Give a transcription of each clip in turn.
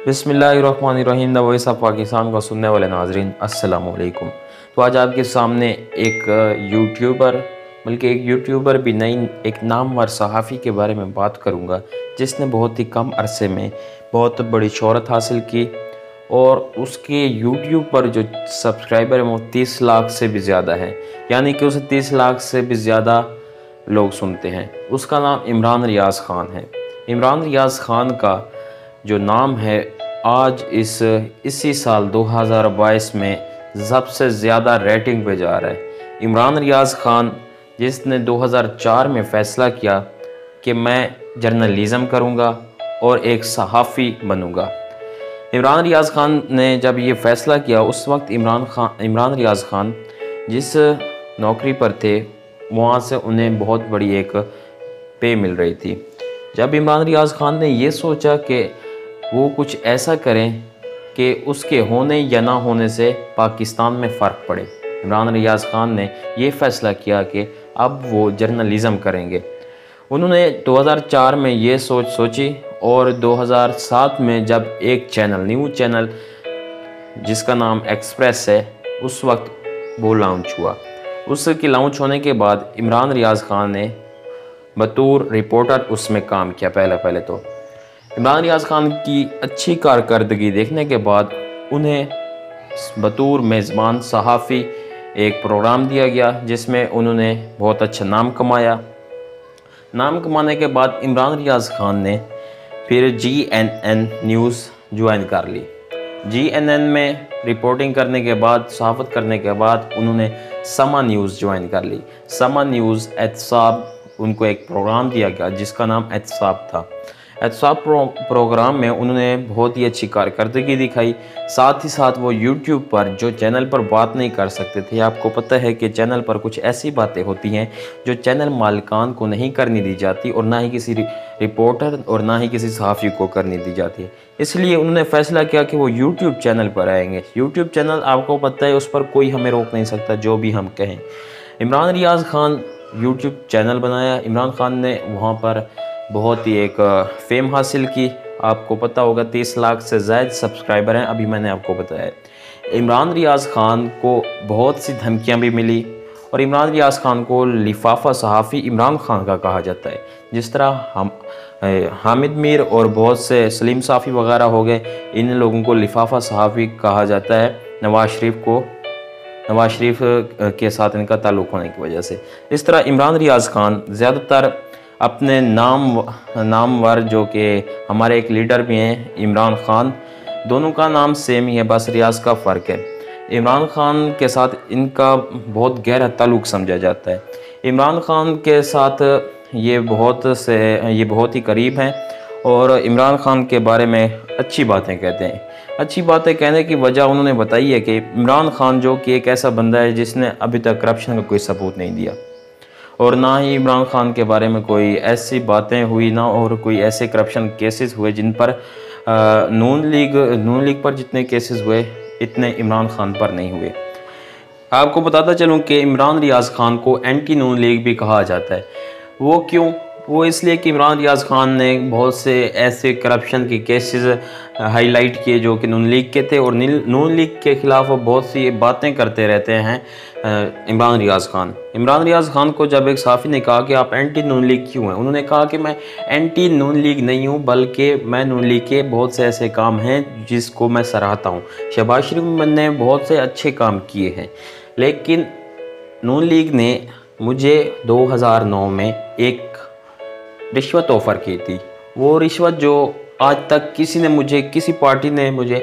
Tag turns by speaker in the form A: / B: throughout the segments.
A: बिस्मिल्लाहिर्रहमानिर्रहीम। The voice of Pakistan को सुनने वाले नाजरीन अस्सलाम वालेकुम। तो आज आपके सामने एक यूट्यूबर, बल्कि एक यूट्यूबर भी नहीं, एक नामवर सहाफ़ी के बारे में बात करूंगा जिसने बहुत ही कम अरसे में बहुत बड़ी शोहरत हासिल की और उसके यूट्यूब पर जो सब्सक्राइबर हैं वो 30 लाख से भी ज़्यादा है, यानी कि उसे 30 लाख से भी ज़्यादा लोग सुनते हैं। उसका नाम इमरान रियाज़ ख़ान है। इमरान रियाज़ ख़ान का जो नाम है आज इसी साल 2022 में सबसे ज़्यादा रेटिंग पे जा रहा है। इमरान रियाज़ ख़ान जिसने 2004 में फ़ैसला किया कि मैं जर्नलिज़म करूँगा और एक सहाफ़ी बनूँगा। इमरान रियाज़ ख़ान ने जब ये फ़ैसला किया उस वक्त इमरान रियाज़ ख़ान जिस नौकरी पर थे वहाँ से उन्हें बहुत बड़ी एक पे मिल रही थी। जब इमरान रियाज़ ख़ान ने ये सोचा कि वो कुछ ऐसा करें कि उसके होने या ना होने से पाकिस्तान में फ़र्क पड़े, इमरान रियाज़ ख़ान ने ये फ़ैसला किया कि अब वो जर्नलिज़म करेंगे। उन्होंने 2004 में ये सोची और 2007 में जब एक न्यूज़ चैनल जिसका नाम एक्सप्रेस है उस वक्त वो लॉन्च हुआ। उसके लॉन्च होने के बाद इमरान रियाज़ ख़ान ने बतौर रिपोर्टर उसमें काम किया। पहले तो इमरान रियाज़ ख़ान की अच्छी कारकर्दगी देखने के बाद उन्हें बतौर मेज़बान सहाफ़ी एक प्रोग्राम दिया गया जिसमें उन्होंने बहुत अच्छा नाम कमाया। नाम कमाने के बाद इमरान रियाज़ ख़ान ने फिर GNN न्यूज़ ज्वाइन कर ली। GNN में रिपोर्टिंग करने के बाद, सहाफ़त करने के बाद उन्होंने समा न्यूज़ ज्वाइन कर ली। समा न्यूज़ एहतसाब, उनको एक प्रोग्राम दिया गया जिसका नाम एहतसाब था। एहतसाब प्रोग्राम में उन्होंने बहुत ही अच्छी कारकर्दगी दिखाई। साथ ही साथ वो यूट्यूब पर जो चैनल पर बात नहीं कर सकते थे, आपको पता है कि चैनल पर कुछ ऐसी बातें होती हैं जो चैनल मालिकान को नहीं करनी दी जाती और ना ही किसी रिपोर्टर और ना ही किसी सहाफ़ी को करनी दी जाती है। इसलिए उन्होंने फ़ैसला किया कि वो यूट्यूब चैनल पर आएंगे। यूट्यूब चैनल आपको पता है उस पर कोई हमें रोक नहीं सकता जो भी हम कहें। इमरान रियाज़ ख़ान यूट्यूब चैनल बनाया। इमरान ख़ान ने वहाँ पर बहुत ही एक फ़ेम हासिल की। आपको पता होगा 30 लाख से ज़्यादा सब्सक्राइबर हैं, अभी मैंने आपको बताया। इमरान रियाज़ ख़ान को बहुत सी धमकियां भी मिली और इमरान रियाज़ ख़ान को लिफाफा सहाफ़ी इमरान ख़ान का कहा जाता है। जिस तरह हम हामिद मीर और बहुत से सलीम साफ़ी वगैरह हो गए, इन लोगों को लिफाफा सहाफ़ी कहा जाता है नवाज़ शरीफ के साथ इनका ताल्लुक़ होने की वजह से। इस तरह इमरान रियाज़ ख़ान ज़्यादातर अपने नामवर जो कि हमारे एक लीडर भी हैं इमरान ख़ान, दोनों का नाम सेम ही है, बस रियाज़ का फ़र्क है। इमरान ख़ान के साथ इनका बहुत गहरा ताल्लुक़ समझा जाता है। इमरान ख़ान के साथ ये बहुत ही करीब हैं और इमरान ख़ान के बारे में अच्छी बातें कहते हैं। अच्छी बातें कहने की वजह उन्होंने बताई है कि इमरान ख़ान जो कि एक ऐसा बंदा है जिसने अभी तक करप्शन का कोई सबूत नहीं दिया और ना ही इमरान ख़ान के बारे में कोई ऐसी बातें हुई, ना और कोई ऐसे करप्शन केसेस हुए जिन पर नून लीग पर जितने केसेस हुए इतने इमरान ख़ान पर नहीं हुए। आपको बताता चलूँ कि इमरान रियाज़ ख़ान को एंटी नून लीग भी कहा जाता है। वो क्यों? वो इसलिए कि इमरान रियाज़ ख़ान ने बहुत से ऐसे करप्शन के केसेस हाईलाइट किए जो कि नून लीग के थे और नून लीग के ख़िलाफ़ वो बहुत सी बातें करते रहते हैं। इमरान रियाज़ ख़ान को जब एक सहाफ़ी ने कहा कि आप एंटी नून लीग क्यों हैं, उन्होंने कहा कि मैं एंटी नून लीग नहीं हूँ, बल्कि मैं नून लीग के बहुत से ऐसे काम हैं जिसको मैं सराहता हूँ। शहबाज शरीफ ने बहुत से अच्छे काम किए हैं, लेकिन नून लीग ने मुझे 2009 में एक रिश्वत ऑफ़र की थी। वो रिश्वत जो आज तक किसी पार्टी ने मुझे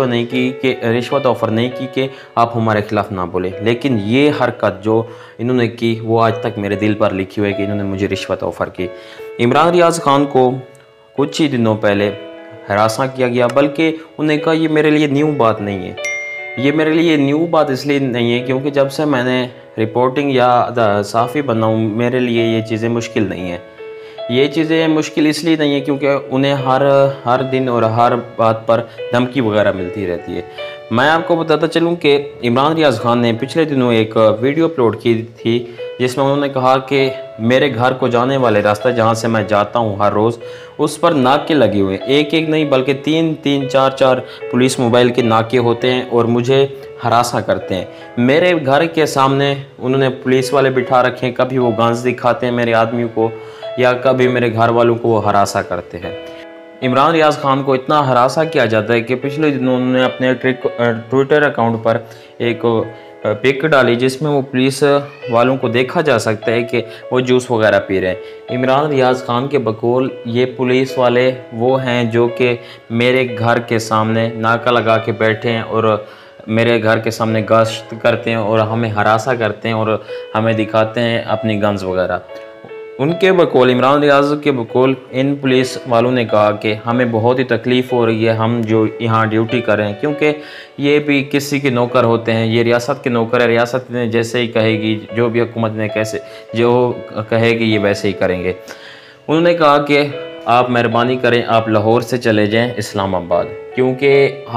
A: रिश्वत ऑफ़र नहीं की कि आप हमारे ख़िलाफ़ ना बोलें, लेकिन ये हरकत जो इन्होंने की वो आज तक मेरे दिल पर लिखी हुई है कि इन्होंने मुझे रिश्वत ऑफ़र की। इमरान रियाज़ ख़ान को कुछ ही दिनों पहले हरासा किया गया, बल्कि उन्होंने कहा ये मेरे लिए न्यू बात नहीं है। ये मेरे लिए न्यू बात इसलिए नहीं है क्योंकि जब से मैंने रिपोर्टिंग या सहाफ़ी बना हूँ मेरे लिए ये चीज़ें मुश्किल नहीं है। ये चीज़ें मुश्किल इसलिए नहीं है क्योंकि उन्हें हर दिन और हर बात पर धमकी वगैरह मिलती रहती है। मैं आपको बताता चलूँ कि इमरान रियाज़ ख़ान ने पिछले दिनों एक वीडियो अपलोड की थी जिसमें उन्होंने कहा कि मेरे घर को जाने वाले रास्ता जहाँ से मैं जाता हूँ हर रोज़, उस पर नाके लगे हुए हैं। एक एक नहीं बल्कि तीन तीन चार चार पुलिस मोबाइल के नाके होते हैं और मुझे हरासा करते हैं। मेरे घर के सामने उन्होंने पुलिस वाले बिठा रखे हैं, कभी वो गन्स दिखाते हैं मेरे आदमियों को या कभी मेरे घर वालों को वो हरासा करते हैं। इमरान रियाज़ खान को इतना हरासा किया जाता है कि पिछले दिनों उन्होंने अपने ट्विटर अकाउंट पर एक पिक डाली जिसमें वो पुलिस वालों को देखा जा सकता है कि वो जूस वगैरह पी रहे हैं। इमरान रियाज़ खान के बकौल ये पुलिस वाले वो हैं जो कि मेरे घर के सामने नाका लगा के बैठे हैं और मेरे घर के सामने गश्त करते हैं और हमें हरासा करते हैं और हमें दिखाते हैं अपनी गन्स वगैरह। उनके बकौल, इमरान रियाज़ के बकौल, इन पुलिस वालों ने कहा कि हमें बहुत ही तकलीफ़ हो रही है हम जो यहाँ ड्यूटी कर रहे हैं, क्योंकि ये भी किसी के नौकर होते हैं, ये रियासत के नौकर है। रियासत ने जैसे ही कहेगी, जो भी हुकूमत ने कैसे जो कहेगी ये वैसे ही करेंगे। उन्होंने कहा कि आप मेहरबानी करें, आप लाहौर से चले जाएं इस्लामाबाद, क्योंकि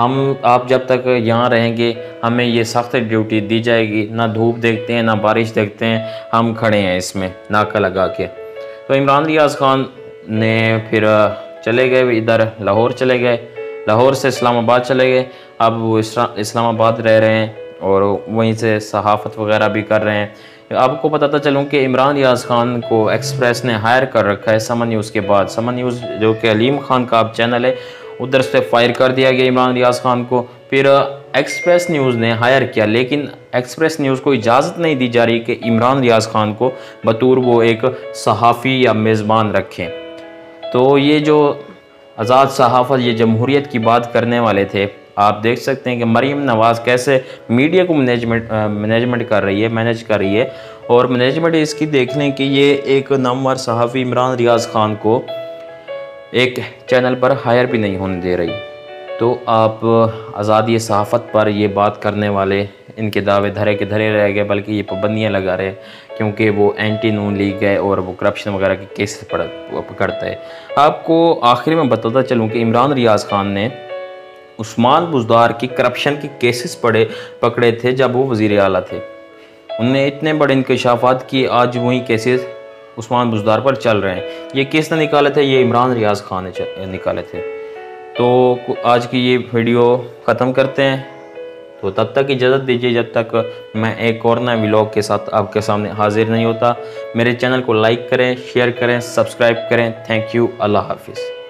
A: आप जब तक यहाँ रहेंगे हमें ये सख्त ड्यूटी दी जाएगी। ना धूप देखते हैं ना बारिश देखते हैं, हम खड़े हैं इसमें नाका लगा के। तो इमरान रियाज़ खान ने फिर चले गए इधर लाहौर चले गए, लाहौर से इस्लामाबाद चले गए। अब वो इस्लामाबाद रह रहे हैं और वहीं से सहाफ़त वगैरह भी कर रहे हैं। आपको बताता चलूँ कि इमरान रियाज़ खान को एक्सप्रेस ने हायर कर रखा है समन न्यूज़ के बाद। समन न्यूज़ जो कि अलीम खान का अब चैनल है, उधर से फायर कर दिया गया इमरान रियाज़ खान को। फिर एक्सप्रेस न्यूज़ ने हायर किया, लेकिन एक्सप्रेस न्यूज़ को इजाज़त नहीं दी जा रही कि इमरान रियाज़ खान को बतौर वो एक सहाफ़ी या मेज़बान रखें। तो ये जो आज़ाद सहाफ़त, ये जमहूरियत की बात करने वाले थे, आप देख सकते हैं कि मरीम नवाज़ कैसे मीडिया को मैनेज कर रही है और मैनेजमेंट इसकी देख लें कि ये एक नामवर सहाफ़ी इमरान रियाज़ खान को एक चैनल पर हायर भी नहीं होने दे रही। तो आप आज़ादी सहाफ़त पर ये बात करने वाले, इनके दावे धरे के धरे रह गए, बल्कि ये पाबंदियाँ लगा रहे क्योंकि वो एंटी नून लीग है और वो करप्शन वगैरह के केस पकड़ता है। आपको आखिर में बताता चलूँ कि इमरान रियाज़ खान ने उस्मान बुज़दार की करप्शन के केसेस पकड़े थे जब वो वज़ीर आला थे। उनने इतने बड़े इंकशाफात किए, आज वही केसेस उस्मान बुज़दार पर चल रहे हैं। ये किसने निकाले थे? ये इमरान रियाज़ खान ने निकाले थे। तो आज की ये वीडियो ख़त्म करते हैं, तो तब तक इजाज़त दीजिए जब तक मैं एक और नए व्लॉग के साथ आपके सामने हाजिर नहीं होता। मेरे चैनल को लाइक करें, शेयर करें, सब्सक्राइब करें। Thank you. अल्लाह हाफिज़।